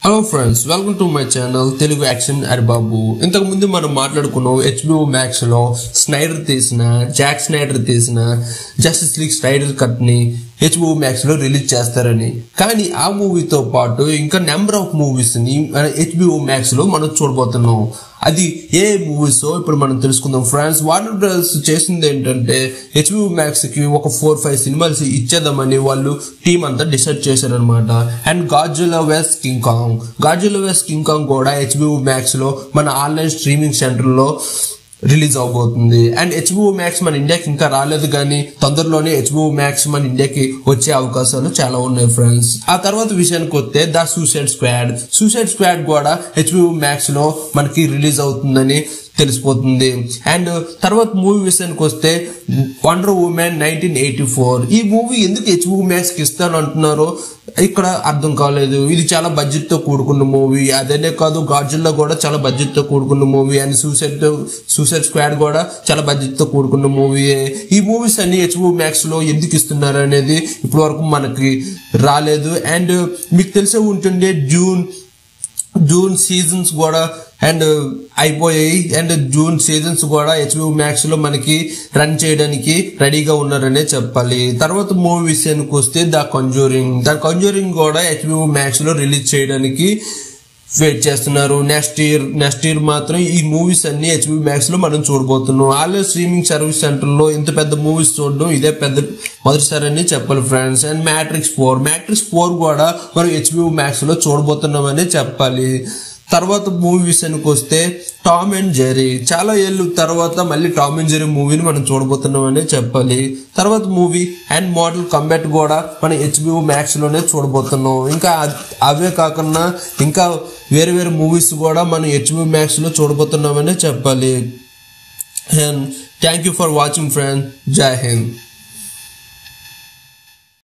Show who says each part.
Speaker 1: Hello friends, welcome to my channel Telugu Action and Babu. ఇంతకు ముందు మనం మాట్లాడుకున్నాం HBO Max లో జాక్ స్నైడర్ తీసిన జస్టిస్ లీగ్ స్నైడర్ కట్ ని HBO Max లో రిలీజ్ చేస్తారని. కానీ ఆ మూవీతో పాటు ఇంకా నెంబర్ ఆఫ్ మూవీస్ ని HBO Max లో మనం చూడబోతున్నాం. అది ఏ మూవీస్ ఇప్పుడు మనం తెలుసుకుందాం ఫ్రెండ్స్. వార్నర్ బ్రదర్స్ చేసింది ఏంటంటే HBO Max కి ఒక 4-5 సినిమాలు ఇచ్చేద్దామని వాళ్ళు టీం అంతా డిసైడ్ చేశారనమాట. And Godzilla vs King Kong కూడా HBO Max లో మన ఆన్లైన్ స్ట్రీమింగ్ సెంటర్ లో రిలీజ్ అవబోతుంది. అండ్ HBO Max మన ఇండియాకి ఇంకా రాలేదు, కానీ తొందరలోనే HBO Max మన ఇండియాకి వచ్చే అవకాశాలు చాలా ఉన్నాయి ఫ్రెండ్స్. ఆ తర్వాత విషయానికి వస్తే ద సూసైడ్ స్క్వాడ్ కూడా HBO Max లో మనకి రిలీజ్ అవుతుందని తెలిసిపోతుంది. అండ్ తర్వాత మూవీ విషయానికి వస్తే వండర్ ఉమెన్ 1984 ఈ మూవీ ఎందుకు HBO Max కి ఇస్తాను అంటున్నారో ఇక్కడ అర్థం కాలేదు. ఇది చాలా బడ్జెట్ తో కూడుకున్న మూవీ. అదేనే కాదు, గాడ్జిల్లా కూడా చాలా బడ్జెట్ తో కూడుకున్న మూవీ. అండ్ సూసైడ్ స్క్వాడ్ కూడా చాలా బడ్జెట్ తో కూడుకున్న మూవీ. ఈ మూవీస్ అన్ని HBO Max లో ఎందుకు ఇస్తున్నారు అనేది ఇప్పటి వరకు మనకి రాలేదు. అండ్ మీకు తెలిసే ఉంటుండే జూన్ సీజన్స్ కూడా అండ్ అయిపోయాయి. అండ్ జూన్ సీజన్స్ కూడా HBO Max లో మనకి రన్ చేయడానికి రెడీగా ఉన్నారనే చెప్పాలి. తర్వాత మూవీ విషయానికి వస్తే ద కంజూరింగ్ కూడా HBO Max లో రిలీజ్ చేయడానికి వెయిట్ చేస్తున్నారు. నెక్స్ట్ ఇయర్ మాత్రం ఈ మూవీస్ అన్ని HBO Max లో మనం చూడబోతున్నాం. ఆన్లైన్ స్ట్రీమింగ్ సర్వీస్ సెంటర్ లో ఇంత పెద్ద మూవీస్ చూడడం ఇదే మొదటిసారి అని చెప్పాలి ఫ్రెండ్స్. అండ్ మ్యాట్రిక్స్ 4 కూడా మనం HBO Max లో చూడబోతున్నామని చెప్పాలి. తర్వాత మూవీ విషయానికి వస్తే టామ్ అండ్ జెర్రీ, చాలా ఏళ్ళు తర్వాత మళ్ళీ టామ్ అండ్ జెర్రీ మూవీని మనం చూడబోతున్నామని చెప్పాలి. తర్వాత మూవీ అండ్ మోడల్ కంబ్యాట్ కూడా మనం HBO Max లోనే చూడబోతున్నాం. ఇంకా అవే కాకుండా ఇంకా వేరే మూవీస్ కూడా మనం HBO Max లో చూడబోతున్నామని చెప్పాలి. And thank you for watching friends. జై హింద్.